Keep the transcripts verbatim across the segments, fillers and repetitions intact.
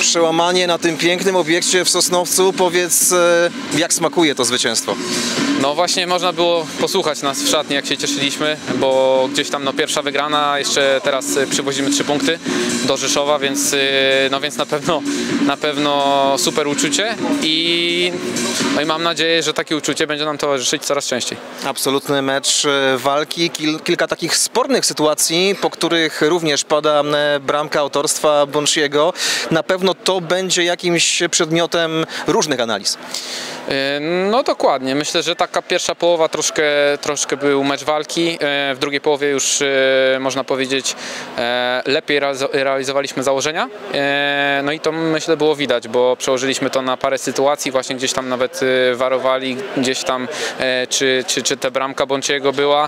Przełamanie na tym pięknym obiekcie w Sosnowcu. Powiedz, jak smakuje to zwycięstwo? No właśnie można było posłuchać nas w szatni, jak się cieszyliśmy, bo gdzieś tam no, pierwsza wygrana, jeszcze teraz przywozimy trzy punkty do Rzeszowa, więc, no, więc na pewno, na pewno super uczucie i, no i mam nadzieję, że takie uczucie będzie nam towarzyszyć coraz częściej. Absolutny mecz walki, Kil, kilka takich spornych sytuacji, po których również pada bramka autorstwa Bąsziego. Na pewno to będzie jakimś przedmiotem różnych analiz. No dokładnie, myślę, że taka pierwsza połowa troszkę, troszkę był mecz walki, w drugiej połowie już można powiedzieć lepiej realizowaliśmy założenia, no i to myślę było widać, bo przełożyliśmy to na parę sytuacji, właśnie gdzieś tam nawet warowali, gdzieś tam czy, czy, czy ta bramka Bąciego była,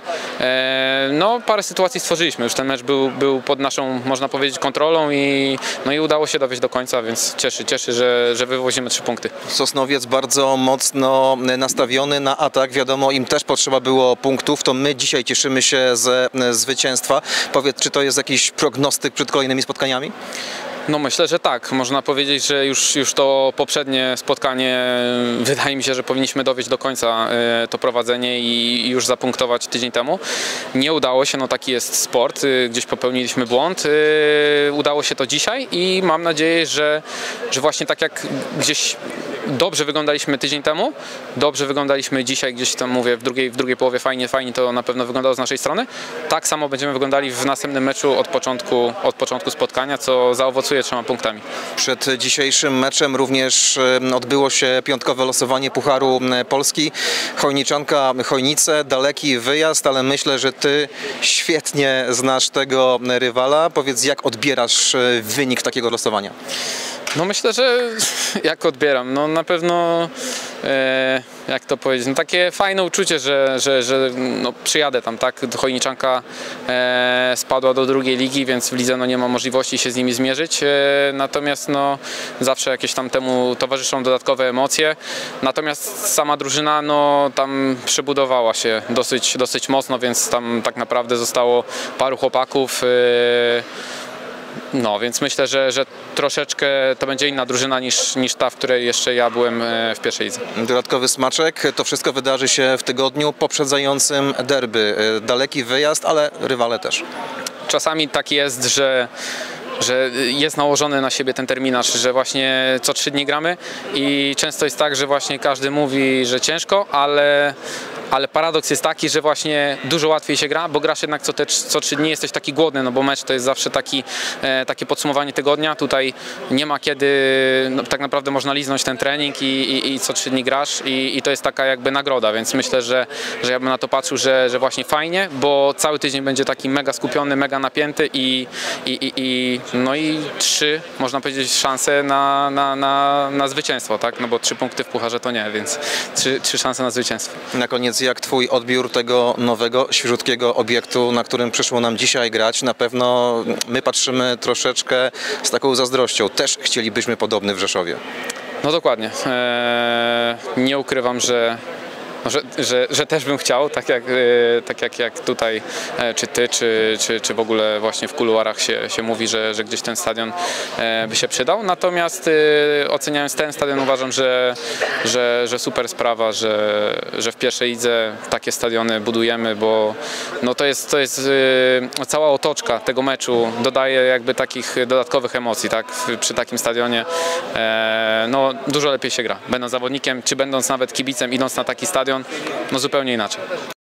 no parę sytuacji stworzyliśmy, już ten mecz był, był pod naszą, można powiedzieć, kontrolą i, no i udało się dowieść do końca, więc cieszy, cieszy, że, że wywozimy trzy punkty. Sosnowiec bardzo mocno nastawiony na atak, wiadomo, im też potrzeba było punktów, to my dzisiaj cieszymy się ze zwycięstwa. Powiedz, czy to jest jakiś prognostyk przed kolejnymi spotkaniami? No myślę, że tak. Można powiedzieć, że już, już to poprzednie spotkanie, wydaje mi się, że powinniśmy dowieść do końca to prowadzenie i już zapunktować tydzień temu. Nie udało się, no taki jest sport, gdzieś popełniliśmy błąd. Udało się to dzisiaj i mam nadzieję, że, że właśnie tak jak gdzieś dobrze wyglądaliśmy tydzień temu, dobrze wyglądaliśmy dzisiaj, gdzieś tam mówię, w drugiej, w drugiej połowie fajnie, fajnie to na pewno wyglądało z naszej strony. Tak samo będziemy wyglądali w następnym meczu od początku, od początku spotkania, co zaowocuje trzema punktami. Przed dzisiejszym meczem również odbyło się piątkowe losowanie Pucharu Polski. Chojniczanka Chojnice, daleki wyjazd, ale myślę, że ty świetnie znasz tego rywala. Powiedz, jak odbierasz wynik takiego losowania? No myślę, że jak odbieram, no na pewno, e, jak to powiedzieć, no takie fajne uczucie, że, że, że no przyjadę tam, tak, Chojniczanka e, spadła do drugiej ligi, więc w lidze no nie ma możliwości się z nimi zmierzyć, e, natomiast no zawsze jakieś tam temu towarzyszą dodatkowe emocje, natomiast sama drużyna no tam przebudowała się dosyć, dosyć mocno, więc tam tak naprawdę zostało paru chłopaków, e, no, więc myślę, że, że troszeczkę to będzie inna drużyna niż, niż ta, w której jeszcze ja byłem w pierwszej lidze. Dodatkowy smaczek, to wszystko wydarzy się w tygodniu poprzedzającym derby. Daleki wyjazd, ale rywale też. Czasami tak jest, że że jest nałożony na siebie ten terminarz, że właśnie co trzy dni gramy i często jest tak, że właśnie każdy mówi, że ciężko, ale, ale paradoks jest taki, że właśnie dużo łatwiej się gra, bo grasz jednak co, te, co trzy dni, jesteś taki głodny, no bo mecz to jest zawsze taki, e, takie podsumowanie tygodnia, tutaj nie ma kiedy, no, tak naprawdę można liznąć ten trening i, i, i co trzy dni grasz i, i to jest taka jakby nagroda, więc myślę, że, że ja bym na to patrzył, że, że właśnie fajnie, bo cały tydzień będzie taki mega skupiony, mega napięty i, i, i, i no i trzy, można powiedzieć, szanse na, na, na, na zwycięstwo, tak? No bo trzy punkty w pucharze to nie, więc trzy, trzy szanse na zwycięstwo. Na koniec, jak twój odbiór tego nowego, świeżutkiego obiektu, na którym przyszło nam dzisiaj grać? Na pewno my patrzymy troszeczkę z taką zazdrością. Też chcielibyśmy podobny w Rzeszowie. No dokładnie. Eee, nie ukrywam, że Że, że, że też bym chciał, tak jak, tak jak, jak tutaj, czy ty, czy, czy, czy w ogóle właśnie w kuluarach się, się mówi, że, że gdzieś ten stadion by się przydał. Natomiast oceniając ten stadion, uważam, że, że, że super sprawa, że, że w pierwszej lidze takie stadiony budujemy, bo no to jest, to jest cała otoczka tego meczu, dodaje jakby takich dodatkowych emocji, tak? Przy takim stadionie no, dużo lepiej się gra. Będąc zawodnikiem, czy będąc nawet kibicem, idąc na taki stadion, no zupełnie inaczej.